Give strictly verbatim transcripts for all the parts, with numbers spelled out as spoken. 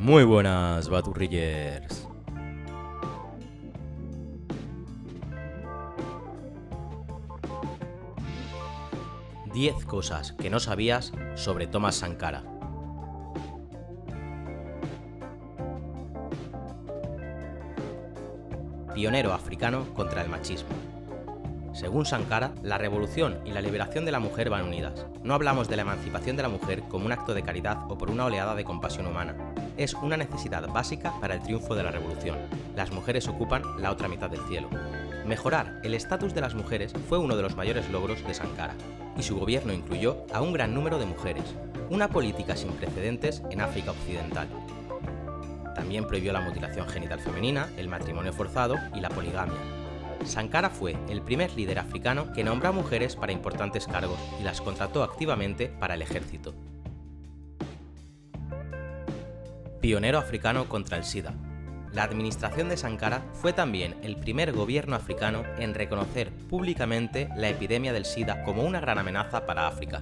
Muy buenas, Baturrillers. diez cosas que no sabías sobre Thomas Sankara. Pionero africano contra el machismo. Según Sankara, la revolución y la liberación de la mujer van unidas. No hablamos de la emancipación de la mujer como un acto de caridad o por una oleada de compasión humana. Es una necesidad básica para el triunfo de la revolución. Las mujeres ocupan la otra mitad del cielo. Mejorar el estatus de las mujeres fue uno de los mayores logros de Sankara, y su gobierno incluyó a un gran número de mujeres, una política sin precedentes en África Occidental. También prohibió la mutilación genital femenina, el matrimonio forzado y la poligamia. Sankara fue el primer líder africano que nombró a mujeres para importantes cargos y las contrató activamente para el ejército. Pionero africano contra el SIDA. La administración de Sankara fue también el primer gobierno africano en reconocer públicamente la epidemia del SIDA como una gran amenaza para África.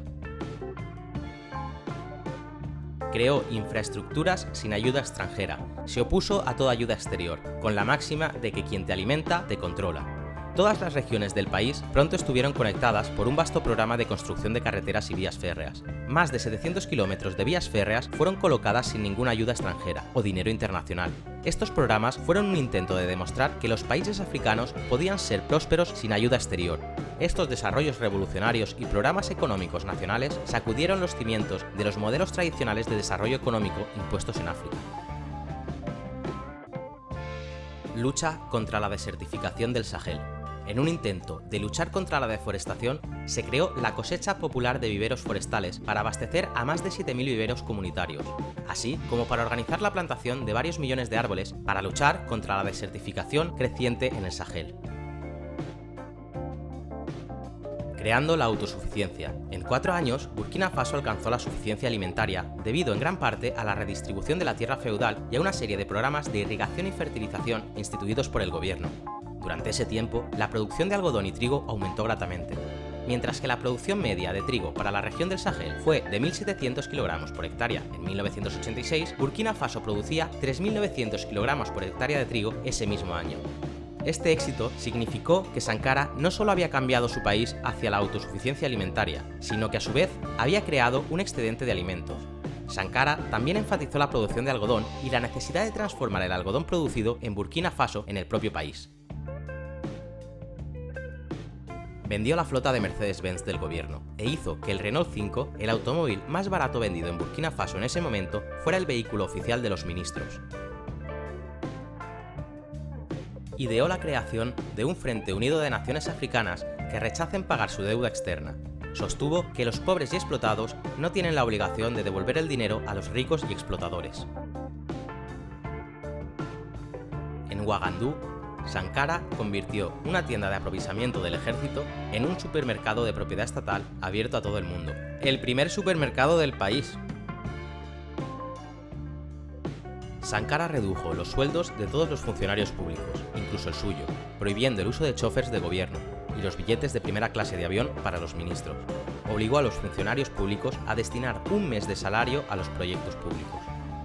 Creó infraestructuras sin ayuda extranjera, se opuso a toda ayuda exterior, con la máxima de que quien te alimenta te controla. Todas las regiones del país pronto estuvieron conectadas por un vasto programa de construcción de carreteras y vías férreas. Más de setecientos kilómetros de vías férreas fueron colocadas sin ninguna ayuda extranjera o dinero internacional. Estos programas fueron un intento de demostrar que los países africanos podían ser prósperos sin ayuda exterior. Estos desarrollos revolucionarios y programas económicos nacionales sacudieron los cimientos de los modelos tradicionales de desarrollo económico impuestos en África. Lucha contra la desertificación del Sahel. En un intento de luchar contra la deforestación, se creó la cosecha popular de viveros forestales para abastecer a más de siete mil viveros comunitarios, así como para organizar la plantación de varios millones de árboles para luchar contra la desertificación creciente en el Sahel. Creando la autosuficiencia. En cuatro años, Burkina Faso alcanzó la suficiencia alimentaria debido en gran parte a la redistribución de la tierra feudal y a una serie de programas de irrigación y fertilización instituidos por el gobierno. Durante ese tiempo, la producción de algodón y trigo aumentó gratamente. Mientras que la producción media de trigo para la región del Sahel fue de mil setecientos kilogramos por hectárea en mil novecientos ochenta y seis, Burkina Faso producía tres mil novecientos kilogramos por hectárea de trigo ese mismo año. Este éxito significó que Sankara no solo había cambiado su país hacia la autosuficiencia alimentaria, sino que a su vez había creado un excedente de alimentos. Sankara también enfatizó la producción de algodón y la necesidad de transformar el algodón producido en Burkina Faso en el propio país. Vendió la flota de Mercedes-Benz del gobierno e hizo que el Renault cinco, el automóvil más barato vendido en Burkina Faso en ese momento, fuera el vehículo oficial de los ministros. Ideó la creación de un Frente Unido de Naciones Africanas que rechacen pagar su deuda externa. Sostuvo que los pobres y explotados no tienen la obligación de devolver el dinero a los ricos y explotadores. En Ouagadougou, Sankara convirtió una tienda de aprovisionamiento del ejército en un supermercado de propiedad estatal abierto a todo el mundo. El primer supermercado del país. Sankara redujo los sueldos de todos los funcionarios públicos, incluso el suyo, prohibiendo el uso de chófers de gobierno y los billetes de primera clase de avión para los ministros. Obligó a los funcionarios públicos a destinar un mes de salario a los proyectos públicos.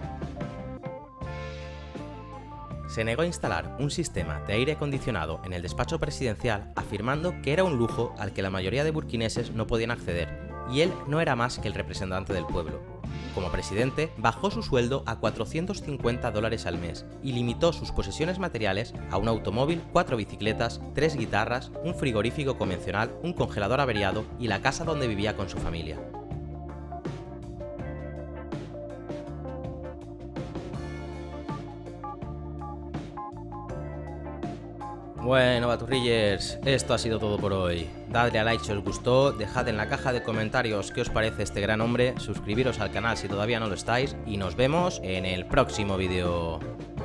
Se negó a instalar un sistema de aire acondicionado en el despacho presidencial, afirmando que era un lujo al que la mayoría de burkineses no podían acceder, y él no era más que el representante del pueblo. Como presidente, bajó su sueldo a cuatrocientos cincuenta dólares al mes y limitó sus posesiones materiales a un automóvil, cuatro bicicletas, tres guitarras, un frigorífico convencional, un congelador averiado y la casa donde vivía con su familia. Bueno, Baturrillers, esto ha sido todo por hoy. Dadle a like si os gustó, dejad en la caja de comentarios qué os parece este gran hombre, suscribiros al canal si todavía no lo estáis y nos vemos en el próximo vídeo.